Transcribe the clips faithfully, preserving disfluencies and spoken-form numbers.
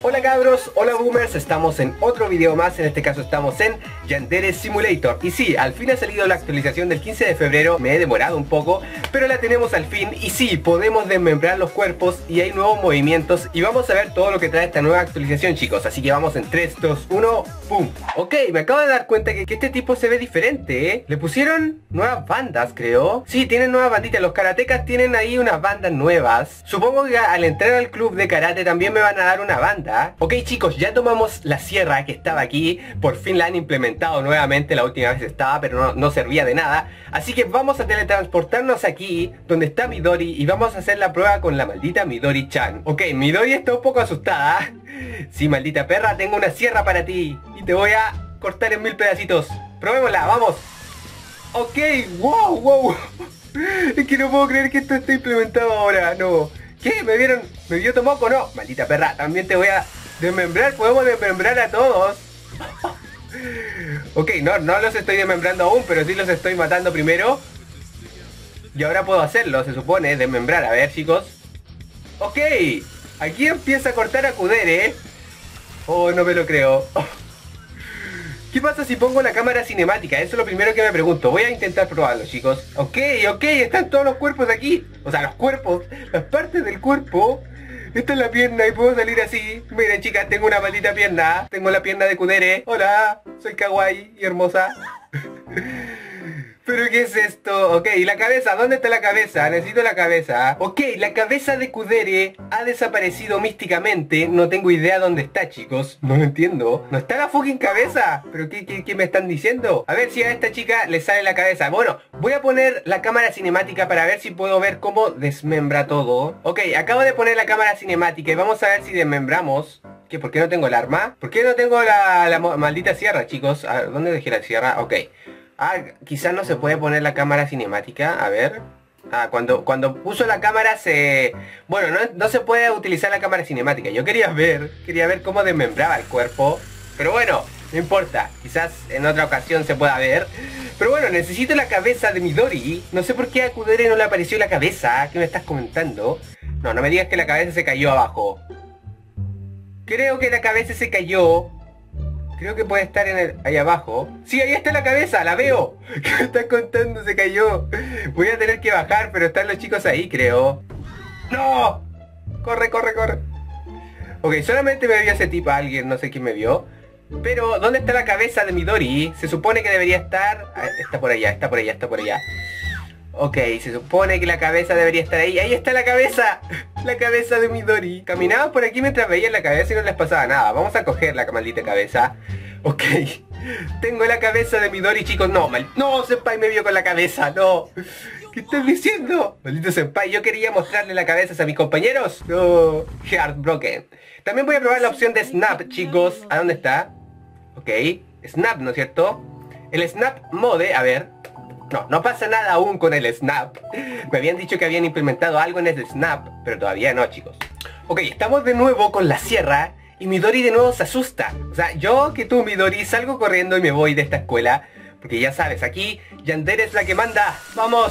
Hola cabros, hola boomers, estamos en otro video más, en este caso estamos en Yandere Simulator. Y sí, al fin ha salido la actualización del quince de febrero, me he demorado un poco, pero la tenemos al fin. Y sí, podemos desmembrar los cuerpos y hay nuevos movimientos y vamos a ver todo lo que trae esta nueva actualización, chicos. Así que vamos en tres, dos, uno, ¡pum! Ok, me acabo de dar cuenta que, que este tipo se ve diferente, ¿eh? Le pusieron nuevas bandas, creo. Sí, tienen nuevas banditas, los karatecas tienen ahí unas bandas nuevas. Supongo que al entrar al club de karate también me van a dar una banda. Ok chicos, ya tomamos la sierra que estaba aquí. Por fin la han implementado nuevamente. La última vez estaba pero no, no servía de nada. Así que vamos a teletransportarnos aquí donde está Midori y vamos a hacer la prueba con la maldita Midori-chan. Ok, Midori está un poco asustada. Sí, maldita perra, tengo una sierra para ti y te voy a cortar en mil pedacitos. Probémosla, vamos. Ok, wow, wow. Es que no puedo creer que esto esté implementado ahora, no. ¿Qué? ¿Me vieron? ¿Me vio Tomoko? No, maldita perra, también te voy a desmembrar, podemos desmembrar a todos. Ok, no, no los estoy desmembrando aún, pero sí los estoy matando primero. Y ahora puedo hacerlo, se supone, desmembrar, a ver chicos. Ok, aquí empieza a cortar a Kudere, ¿eh? Oh, no me lo creo. ¿Qué pasa si pongo la cámara cinemática? Eso es lo primero que me pregunto. Voy a intentar probarlo, chicos. Ok, ok, están todos los cuerpos aquí. O sea, los cuerpos, las partes del cuerpo. Esta es la pierna y puedo salir así. Miren, chicas, tengo una maldita pierna. Tengo la pierna de Kudere. Hola, soy kawaii y hermosa. ¿Pero qué es esto? Ok, la cabeza, ¿dónde está la cabeza? Necesito la cabeza. Ok, la cabeza de Kudere ha desaparecido místicamente. No tengo idea dónde está, chicos. No lo entiendo. ¿No está la fucking cabeza? ¿Pero qué, qué, qué me están diciendo? A ver si a esta chica le sale la cabeza. Bueno, voy a poner la cámara cinemática para ver si puedo ver cómo desmembra todo. Ok, acabo de poner la cámara cinemática y vamos a ver si desmembramos. ¿Qué? ¿Por qué no tengo el arma? ¿Por qué no tengo la, la maldita sierra, chicos? A ver, ¿dónde dejé la sierra? Ok. Ah, quizás no se puede poner la cámara cinemática, a ver. Ah, cuando, cuando puso la cámara se... Bueno, no, no se puede utilizar la cámara cinemática. Yo quería ver, quería ver cómo desmembraba el cuerpo. Pero bueno, no importa. Quizás en otra ocasión se pueda ver. Pero bueno, necesito la cabeza de Midori. No sé por qué a Kudere no le apareció la cabeza. ¿Qué me estás comentando? No, no me digas que la cabeza se cayó abajo. Creo que la cabeza se cayó. Creo que puede estar en el... ahí abajo. Sí, ahí está la cabeza, la veo. ¿Qué me estás contando? Se cayó. Voy a tener que bajar, pero están los chicos ahí, creo. ¡No! Corre, corre, corre. Ok, solamente me vio ese tipo, alguien, no sé quién me vio. Pero, ¿dónde está la cabeza de Midori? Se supone que debería estar... Ah, está por allá, está por allá, está por allá. Ok, se supone que la cabeza debería estar ahí. ¡Ahí está la cabeza! La cabeza de Midori. Caminaban por aquí mientras veían la cabeza y no les pasaba nada. Vamos a coger la maldita cabeza. Ok. Tengo la cabeza de Midori, chicos. No, mal... No, senpai me vio con la cabeza. No. ¿Qué estás diciendo? Maldito senpai, yo quería mostrarle la cabeza a mis compañeros. No. Heartbroken. También voy a probar la opción de Snap, chicos. ¿A dónde está? Ok. Snap, ¿no es cierto? El Snap Mode, a ver. No, no pasa nada aún con el Snap. Me habían dicho que habían implementado algo en el Snap, pero todavía no, chicos. Ok, estamos de nuevo con la sierra y Midori de nuevo se asusta. O sea, yo que tú, Midori, salgo corriendo y me voy de esta escuela. Porque ya sabes, aquí Yandere es la que manda. ¡Vamos!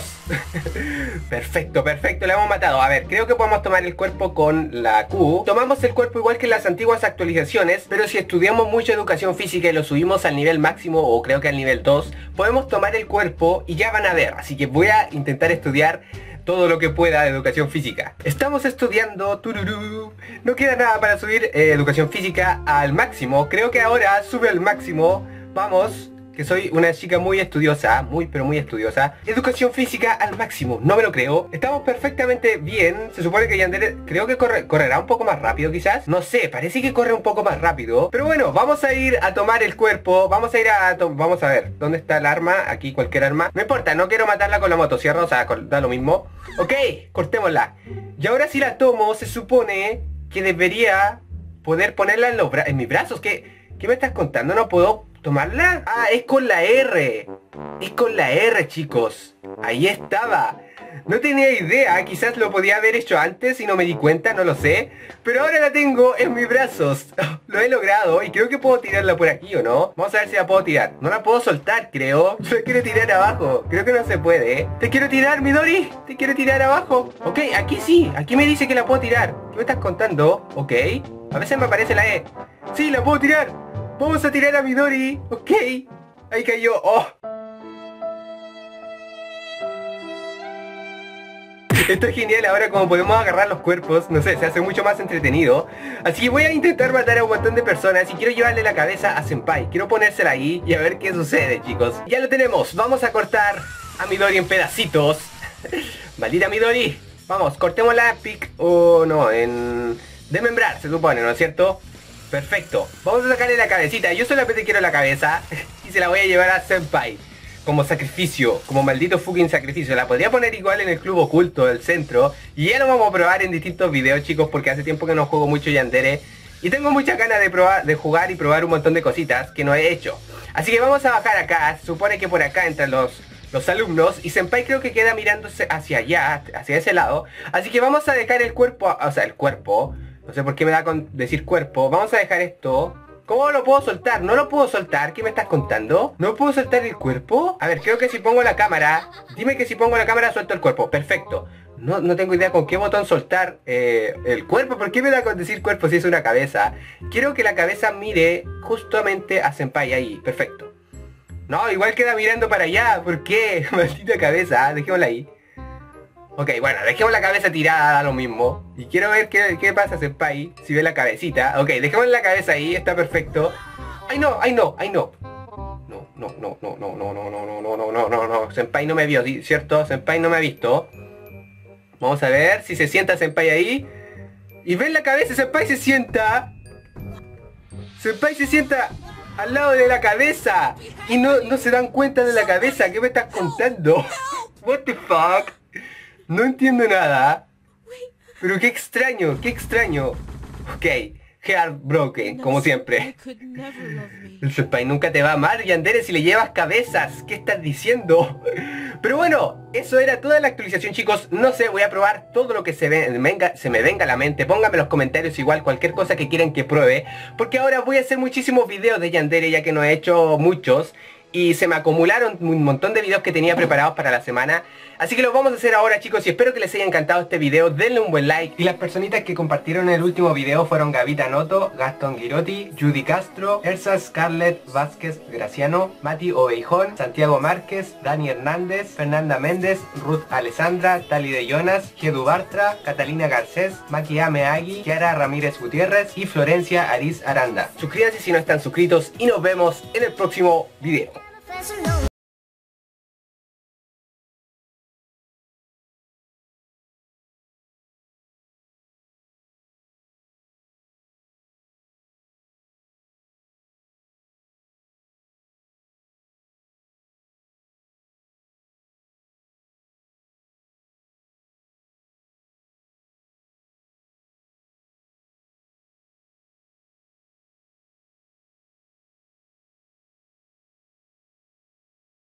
Perfecto, perfecto, le hemos matado. A ver, creo que podemos tomar el cuerpo con la Q. Tomamos el cuerpo igual que en las antiguas actualizaciones, pero si estudiamos mucho educación física y lo subimos al nivel máximo, o creo que al nivel dos, podemos tomar el cuerpo y ya van a ver. Así que voy a intentar estudiar todo lo que pueda de educación física. Estamos estudiando, tururú. No queda nada para subir eh, educación física al máximo. Creo que ahora sube al máximo. Vamos, que soy una chica muy estudiosa, muy pero muy estudiosa. Educación física al máximo, no me lo creo. Estamos perfectamente bien. Se supone que Yandere creo que corre, correrá un poco más rápido quizás. No sé, parece que corre un poco más rápido. Pero bueno, vamos a ir a tomar el cuerpo. Vamos a ir a... Vamos a ver, ¿dónde está el arma? Aquí cualquier arma. No importa, no quiero matarla con la motosierra, o sea, da lo mismo. Ok, cortémosla. Y ahora si la tomo, se supone que debería poder ponerla en, los bra en mis brazos. ¿Qué, ¿Qué me estás contando? No puedo... ¿tomarla? Ah, es con la R. Es con la R, chicos. Ahí estaba. No tenía idea, quizás lo podía haber hecho antes y no me di cuenta, no lo sé. Pero ahora la tengo en mis brazos. Lo he logrado y creo que puedo tirarla por aquí, ¿o no? Vamos a ver si la puedo tirar. No la puedo soltar, creo. La quiero tirar abajo. Creo que no se puede, ¿eh? Te quiero tirar, Midori. Te quiero tirar abajo. Ok, aquí sí. Aquí me dice que la puedo tirar. ¿Qué me estás contando? Ok. A veces me aparece la E. ¡Sí, la puedo tirar! ¡Vamos a tirar a Midori! Ok. Ahí cayó. ¡Oh! Esto es genial ahora como podemos agarrar los cuerpos. No sé, se hace mucho más entretenido. Así que voy a intentar matar a un montón de personas. Y quiero llevarle la cabeza a Senpai. Quiero ponérsela ahí y a ver qué sucede, chicos. Ya lo tenemos. Vamos a cortar a Midori en pedacitos. Maldita Midori. Vamos, cortémosla en pic. O oh, no, en... desmembrar, se supone, ¿no es cierto? Perfecto. Vamos a sacarle la cabecita. Yo solamente quiero la cabeza. Y se la voy a llevar a Senpai. Como sacrificio, como maldito fucking sacrificio. La podría poner igual en el club oculto del centro. Y ya lo vamos a probar en distintos videos, chicos, porque hace tiempo que no juego mucho Yandere. Y tengo muchas ganas de probar, de jugar y probar un montón de cositas que no he hecho. Así que vamos a bajar acá. Se supone que por acá entran los, los alumnos. Y Senpai creo que queda mirándose hacia allá, hacia ese lado. Así que vamos a dejar el cuerpo, o sea, el cuerpo. No sé por qué me da con decir cuerpo. Vamos a dejar esto. ¿Cómo lo puedo soltar? ¿No lo puedo soltar? ¿Qué me estás contando? ¿No puedo soltar el cuerpo? A ver, creo que si pongo la cámara... Dime que si pongo la cámara suelto el cuerpo. Perfecto. No, no tengo idea con qué botón soltar eh, el cuerpo. ¿Por qué me da con decir cuerpo si es una cabeza? Quiero que la cabeza mire justamente a Senpai ahí. Perfecto. No, igual queda mirando para allá. ¿Por qué? Maldita cabeza. Dejémosla ahí. Ok, bueno, dejemos la cabeza tirada, a lo mismo. Y quiero ver qué, qué pasa, Senpai, si ve la cabecita. Ok, dejemos la cabeza ahí, está perfecto. ¡Ay no! ¡Ay no! ¡Ay no! No, no, no, no, no, no, no, no, no, no, no, no, no, no. Senpai no me vio, ¿cierto? Senpai no me ha visto. Vamos a ver si se sienta Senpai ahí. Y ven la cabeza, Senpai se sienta. Senpai se sienta al lado de la cabeza. Y no, no se dan cuenta de la cabeza. ¿Qué me estás contando? What the fuck? No entiendo nada. Pero qué extraño, qué extraño. Ok, heartbroken, como siempre. El Senpai nunca te va a amar, Yandere, si le llevas cabezas. ¿Qué estás diciendo? Pero bueno, eso era toda la actualización, chicos. No sé, voy a probar todo lo que se, ve, venga, se me venga a la mente. Pónganme en los comentarios igual cualquier cosa que quieran que pruebe. Porque ahora voy a hacer muchísimos videos de Yandere, ya que no he hecho muchos. Y se me acumularon un montón de videos que tenía preparados para la semana. Así que lo vamos a hacer ahora, chicos, y espero que les haya encantado este video. Denle un buen like. Y las personitas que compartieron el último video fueron Gavita Noto, Gastón Girotti, Judy Castro, Elsa Scarlett Vázquez Graciano, Mati Oveijón, Santiago Márquez, Dani Hernández, Fernanda Méndez, Ruth Alessandra, Tali de Jonas, Gedu Bartra, Catalina Garcés, Maki Ameagui, Kiara Ramírez Gutiérrez y Florencia Ariz Aranda. Suscríbanse si no están suscritos y nos vemos en el próximo video.